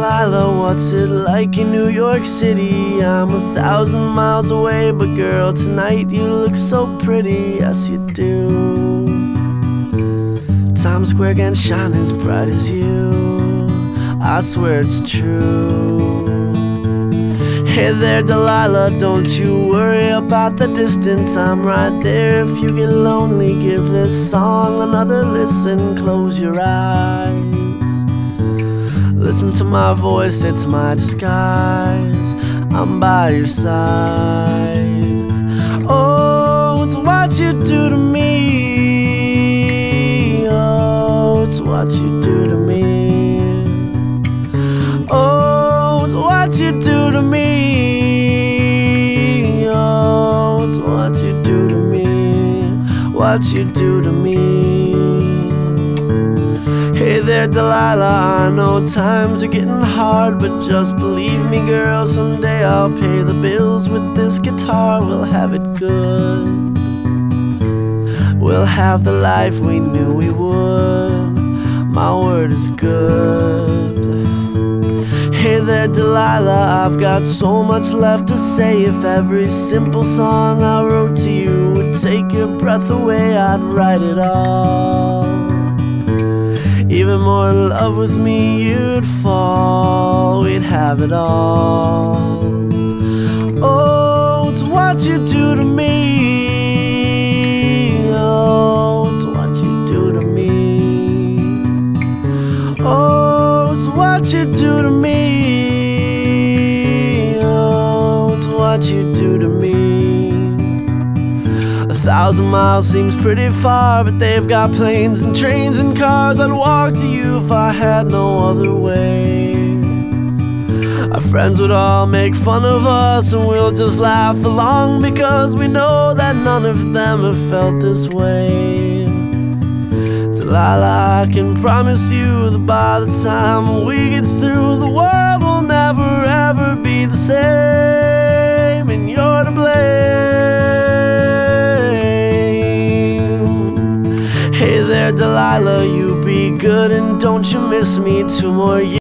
Delilah, what's it like in New York City? I'm 1,000 miles away, but girl, tonight you look so pretty, yes you do. Times Square can't shine as bright as you, I swear it's true. Hey there Delilah, don't you worry about the distance, I'm right there. If you get lonely, give this song another listen. Close your eyes, listen to my voice, it's my disguise, I'm by your side. Oh, it's what you do to me, oh, it's what you do to me. Oh, it's what you do to me, oh, it's what you do to me, what you do to me. Hey there Delilah, I know times are getting hard, but just believe me girl, someday I'll pay the bills with this guitar. We'll have it good, we'll have the life we knew we would, my word is good. Hey there Delilah, I've got so much left to say. If every simple song I wrote to you would take your breath away, I'd write it all. Even more in love with me you'd fall, we'd have it all. Oh, it's what you do to me, oh, it's what you do to me. Oh, it's what you do to me, oh, it's what you do to me. 1,000 miles seems pretty far, but they've got planes and trains and cars. I'd walk to you if I had no other way. Our friends would all make fun of us, and we'll just laugh along, because we know that none of them have felt this way. Delilah, I can promise you that by the time we get through, the world will never ever be the same, and you're to blame. Hey there Delilah, you be good and don't you miss me 2 more years.